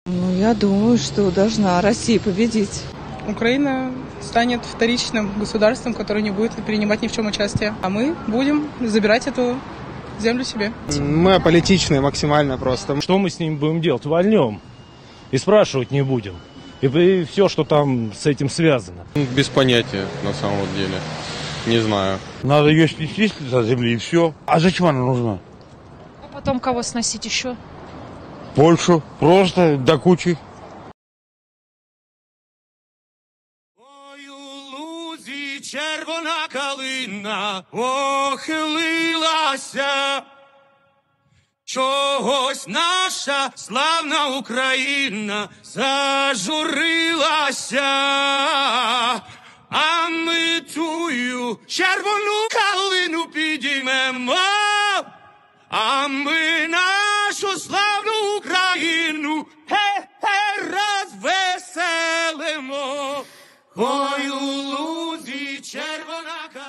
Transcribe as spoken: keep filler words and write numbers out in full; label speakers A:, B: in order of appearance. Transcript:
A: Ну, я думаю, что должна Россия победить.
B: Украина станет вторичным государством, которое не будет принимать ни в чем участие. А мы будем забирать эту землю себе.
C: Мы аполитичные максимально просто.
D: Что мы с ним будем делать? Вольнем. И спрашивать не будем. И, и все, что там с этим связано.
E: Без понятия, на самом деле. Не знаю.
F: Надо ее снести с земли и все. А зачем она нужна?
G: А потом кого сносить еще?
F: Польшу. Просто до кучи.
H: Ой, у лузі червона калина похилилася. Чогось наша славна Україна зажурилася. А ми тую червону калину підіймемо. А ми нашу славну Україну хе-хе розвеселимо. Ой, у лузі червона калина.